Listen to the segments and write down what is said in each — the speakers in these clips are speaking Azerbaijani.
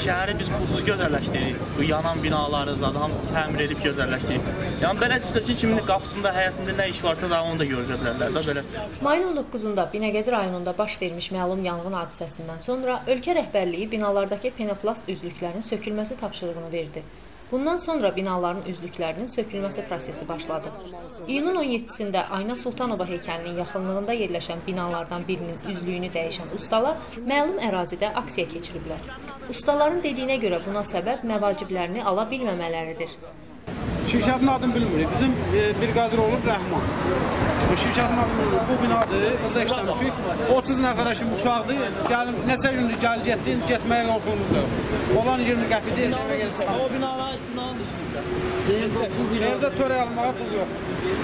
şəhəri biz pulsuz gözəlləşdiririk. Bu yanan binaları zaten hamısı təmir edib gözəlləşdiririk. Yəni belə çıxır ki, kimin qapısında, həyatında nə iş varsa da onu da görə bilərlər də belə çıxır. Mayın 19-da Binəqədi rayonunda baş vermiş məlum yanğın hadisəsindən sonra ölkə rəhbərliyi binalardakı penoplast üzlüklərinin sökülməsi tapşırığını verdi. Bundan sonra binaların üzlüklərinin sökülməsi prosesi başladı. İyunun 17-sində Ayna Sultanova heykəlinin yaxınlığında yerləşən binalardan birinin üzlüyünü dəyişən ustalar məlum ərazidə aksiya keçiriblər. Ustaların dediyinə görə buna səbəb məvaciblərini ala bilməmələridir. Şirkətin adını bilmirik. Bizim briqadir olub Rəhman. Şirkətin adını bilmirik. Bu binadır. Burada işləmişik. 30 nəfərə kimi uşaqdır. Gəlin, neçə gündür gəlin, getməyə yolculuğumuz da yox. Olan 20 qəpidir. O binalar binanın dışında. Evdə çörək almağa pul yox.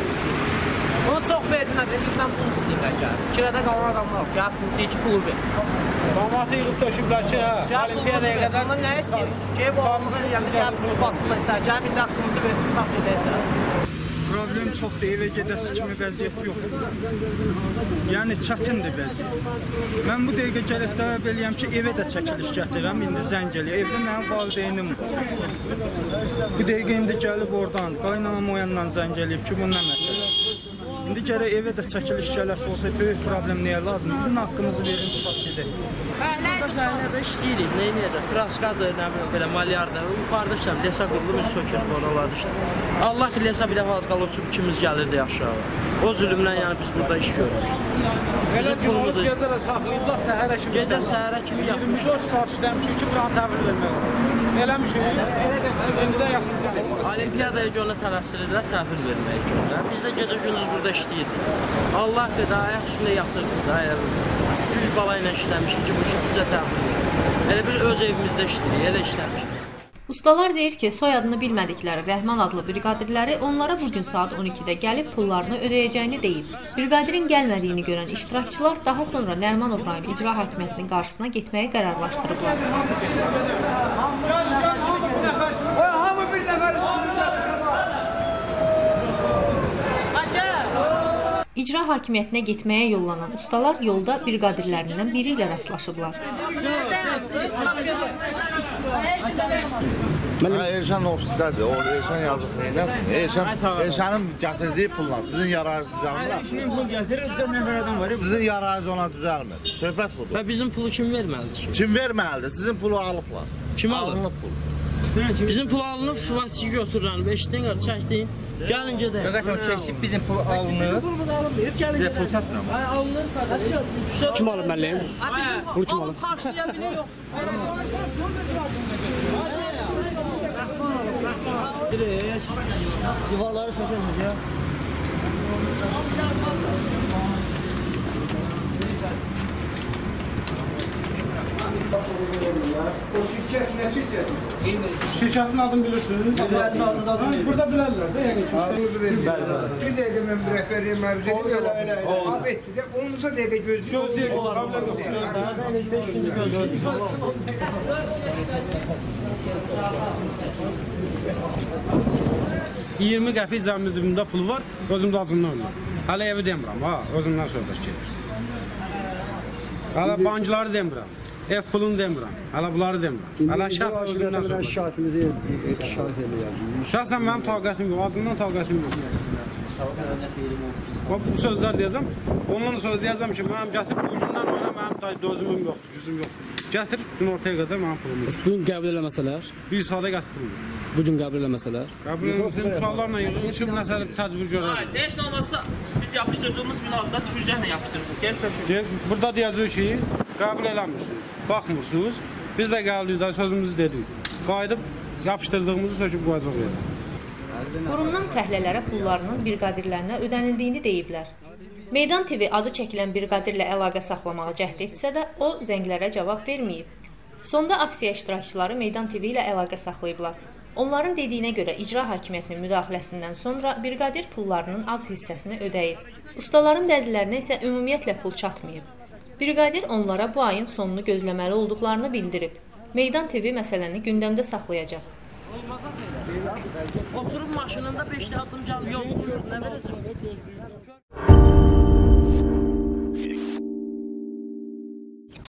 Onu çox vercinədir. Bizdən pul istəyirlər gəl. Kirədə qalan adamlar yox. Gəl pul deyir ki, pul ver. Samatı yığıb döşüblər ki, olimpiyadaya qədər nə istəyir? Gəl bu adamlar yəni gəl pul basınlar içər. Gəl bir də haqqımızı versin, çıxaq gedək. Problem çoxdur, evə gedəsi kimi vəziyyət yoxdur. Yəni çətindir vəziyyət. Mən bu dəqiqə gəlib tələb eləyəm ki, evə də çəkiliş gətirəm, indi zəng eləyəm. Evdə mənim valideynim var. Bu dəqiqə indi gəlib oradan, qaynanam o yandan zəng eləyib ki, bu nə məsələ? İndi gərək evə də çəkiliş gələsi olsa, böyük problem nəyə lazım? Bizim haqqımızı verin, çıxaq gedək. Qaynada işləyirik, nə edək? Kraskadır, nə bilim, belə malyardır. Yuxarıda işləm, lesa qurulub, biz sökülüb oralarda işləm. Allah ki, lesa bir dəfə az qalır, ikimiz gəlirdi aşağı. O zülümdən yəni biz burada iş görürük. Elə ki, olub gecə də saxlayıblar, səhərə kimi. Gecə səhərə kimi yaxın. 24 saat işləmişik ki, buranı təhvil vermək olur. Eləmişik, indi də yaxın gəlib. Olimpiyadaya görə tələsirlər, təhvil verməyə görə. Biz də gecə gündüz burada işləyirdik. Allah ki, da ayaq üstündə yatırdıq da. Güc bala ilə işləmişik ki, bu işi bizə təhvil verir. Elə bir öz evimizdə işləyirik, elə işləmişik. Ustalar deyir ki, soyadını bilmədikləri Rəhman adlı briqadirləri onlara bugün saat 12-də gəlib pullarını ödəyəcəyini deyir. Briqadirin gəlmədiyini görən iştirakçılar daha sonra Nərimanov rayon İcra Hakimiyyətinin qarşısına getməyi qərarlaşdırıblar. İcra Hakimiyyətinə getməyə yollanan ustalar yolda briqadirlərindən biri ilə rastlaşıblar. Erşan ofisdədir, o Erşan yazıb neynəsin? Erşanın gətirdiyi pulla sizin yararınız düzəlmir. Kimin pul gətirir, nəfərədən var. Sizin yararınız ona düzəlmir. Söhbət budur. Və bizim pulu kim verməlidir ki? Kim verməlidir? Sizin pulu alıblar. Kim alıb? Alınıb pul. Bizim pul alınıb, sıfatçı götürürəm, eşitdin qar, çəkdin. Gəlin gedək. Qardaşım çəkib bizim pul alınır. Bizə pul çatmır. Kim alıb müəllim? Pul kim alıb? Qarşılaya bilir yox. Divarları sökülmür ya. O şirket ne şirket? Şirketin adını bilirsiniz. Şirketin adını burada bilərlər də, yəni ki. Bir dəqiqə mən rəhbərliyə məruz edib, ab etdi də, 10 dəqiqə gözləyib. Gözləyib. 20 qəpik cəmimizdə pul var, özümdə acından var. Hələ evi demirəm, ha, özümdən söhbət gedir. Hələ bankları demirəm. Ev pulunu demirəm, hələ bunları demirəm. Hələ şəxs özümdən söhbət. Şahitimizi şahit eləyəm. Şəxsən mənim taqətim yox, azından taqətim yox. Bu sözlər deyəcəm, ondan sonra deyəcəm ki, mənim gətirib bu gündən oyna, mənim dözümüm yoxdur, gücüm yoxdur. Gətir, gün ortaya qədər mənim pulum yoxdur. Bugün qəbul eləməsələr? Bir saata gətirir. Bugün qəbul eləməsələr? Qəbul eləməsələr, uşaqlarla yığılır, kim nəsələ təcbür görər. Heç nə olmazsa biz yapışdırdığımız binada tüccarla yapışdırırıq. Gəl sökülür. Burada deyəcək ki, qəbul eləmirsiniz, baxmırsınız. Biz də gəldik, sözümüzü dedik. Qayıdıb yapışdırdığımızı söküb qoyacaq yerə. Qurumdan fəhlələrə pullarının briqadirlərinə ödənildiyini deyiblər. Meydan TV adı çəkilən briqadirlə əlaqə saxlamağa cəhd etsə də, o zənglərə cavab verməyib. Sonda aksiya iştirakçıları Meydan TV ilə əlaqə saxlayıblar. Onların dediyinə görə icra hakimiyyətinin müdaxiləsindən sonra briqadir pullarının az hissəsini ödəyib. Ustaların bəzilərinə isə ümumiyyətlə pul çatmayıb. Briqadir onlara bu ayın sonunu gözləməli olduqlarını bildirib. Meydan TV məsələni gündəmdə saxlayacaq. Oturub maşınında 5 addım cam yox, nə verəcəm?